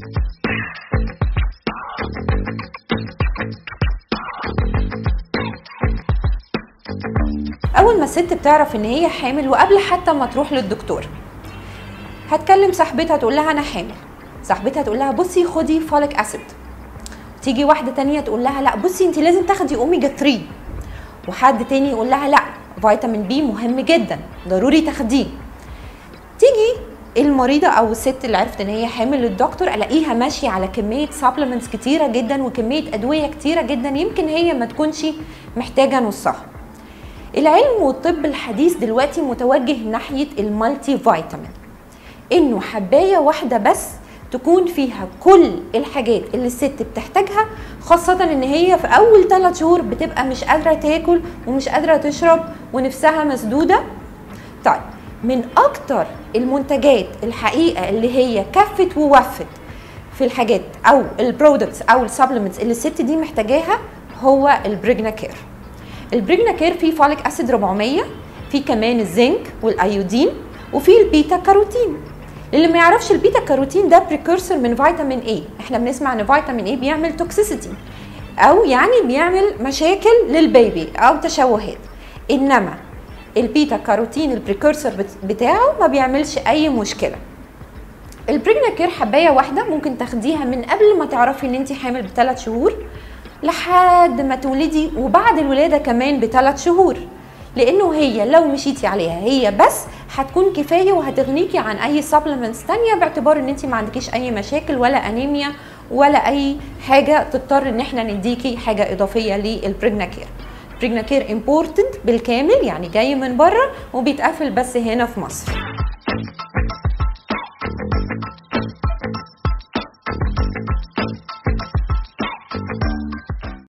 اول ما الست بتعرف ان هي حامل وقبل حتى ما تروح للدكتور هتكلم صاحبتها تقول لها انا حامل، صاحبتها تقول لها بصي خدي فوليك اسيد، تيجي واحده تانية تقول لها لا بصي انت لازم تاخدي اوميجا 3، وحد تاني يقول لها لا فيتامين بي مهم جدا ضروري تاخديه. تيجي المريضه او الست اللي عرفت ان هي حامل للدكتور الاقيها ماشيه على كميه سبلمنتس كتيره جدا وكميه ادويه كتيره جدا يمكن هي ما تكونش محتاجه نصها. العلم والطب الحديث دلوقتي متوجه ناحيه المالتي فيتامين، انه حبايه واحده بس تكون فيها كل الحاجات اللي الست بتحتاجها، خاصه ان هي في اول 3 شهور بتبقى مش قادره تاكل ومش قادره تشرب ونفسها مسدوده. طيب من اكتر المنتجات الحقيقه اللي هي كفت ووفت في الحاجات او البرودكتس او السبلمنتس اللي الست دي محتاجاها هو البريجنا كير. البريجنا كير فيه فوليك اسيد 400، فيه كمان الزنك والايودين، وفيه البيتا كاروتين. اللي ما يعرفش البيتا كاروتين ده بريكورسور من فيتامين اي، احنا بنسمع ان فيتامين اي بيعمل توكسيسيتي او يعني بيعمل مشاكل للبيبي او تشوهات، انما البيتا كاروتين البريكورسور بتاعه ما بيعملش اي مشكله. البريجنا كير حبايه واحده ممكن تاخديها من قبل ما تعرفي ان انت حامل ب3 شهور لحد ما تولدي، وبعد الولاده كمان ب3 شهور، لانه هي لو مشيتي عليها هي بس هتكون كفايه وهتغنيكي عن اي سبلمنتس تانية، باعتبار ان انت ما عندكيش اي مشاكل ولا انيميا ولا اي حاجه تضطر ان احنا نديكي حاجه اضافيه للبريجنا كير. بريجنا كير امبورتنت بالكامل، يعني جاي من بره وبيتقفل بس هنا في مصر.